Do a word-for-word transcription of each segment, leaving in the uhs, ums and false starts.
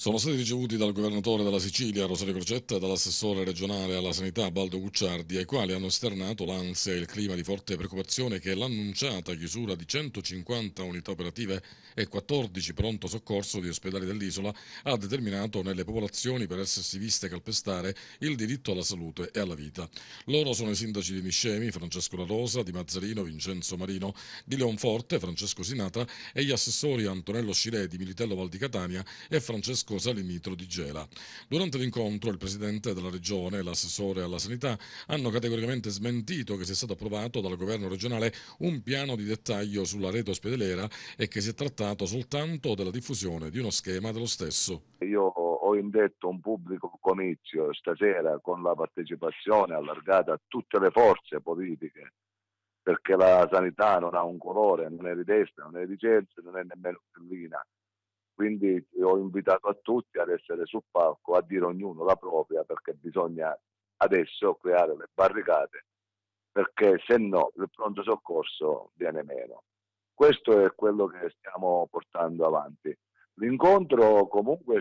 Sono stati ricevuti dal governatore della Sicilia, Rosario Crocetta, e dall'assessore regionale alla sanità, Baldo Gucciardi, ai quali hanno esternato l'ansia e il clima di forte preoccupazione che l'annunciata chiusura di centocinquanta unità operative e quattordici pronto soccorso di ospedali dell'isola ha determinato nelle popolazioni per essersi viste calpestare il diritto alla salute e alla vita. Loro sono i sindaci di Niscemi, Francesco La Rosa, di Mazzarino, Vincenzo Marino, di Leonforte, Francesco Sinata e gli assessori Antonello Scilè di Militello Val di Catania e Francesco Salinitro di Gela. Durante l'incontro il presidente della regione e l'assessore alla sanità hanno categoricamente smentito che sia stato approvato dal governo regionale un piano di dettaglio sulla rete ospedaliera e che si è trattato soltanto della diffusione di uno schema dello stesso. Io ho indetto un pubblico comizio stasera con la partecipazione allargata a tutte le forze politiche, perché la sanità non ha un colore, non è di destra, non è di centro, non è nemmeno stellina. Quindi ho invitato a tutti ad essere sul palco, a dire ognuno la propria, perché bisogna adesso creare le barricate, perché se no il pronto soccorso viene meno. Questo è quello che stiamo portando avanti. L'incontro comunque è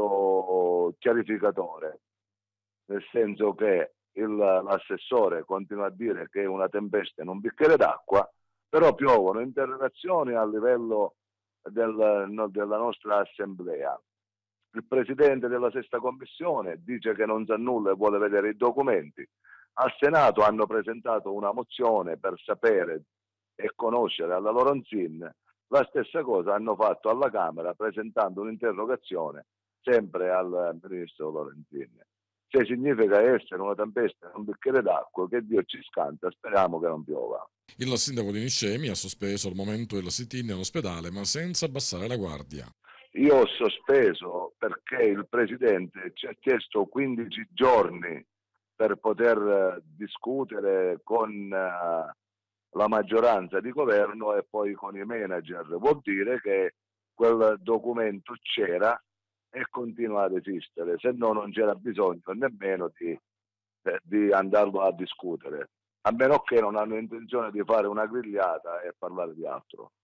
stato chiarificatore, nel senso che il, l'assessore continua a dire che è una tempesta in un bicchiere d'acqua, però piovono interrogazioni a livello del, no, della nostra assemblea. Il presidente della sesta commissione dice che non sa nulla e vuole vedere i documenti. Al Senato hanno presentato una mozione per sapere e conoscere alla Lorenzin. La stessa cosa hanno fatto alla Camera presentando un'interrogazione sempre al ministro Lorenzin. Se significa essere una tempesta in un bicchiere d'acqua, che Dio ci scanta, speriamo che non piova. Il sindaco di Niscemi ha sospeso al momento il sit-in in ospedale, ma senza abbassare la guardia. Io ho sospeso perché il Presidente ci ha chiesto quindici giorni per poter eh, discutere con eh, la maggioranza di governo e poi con i manager. Vuol dire che quel documento c'era e continua ad esistere, se no non c'era bisogno nemmeno di, eh, di andarlo a discutere, a meno che non hanno intenzione di fare una grigliata e parlare di altro.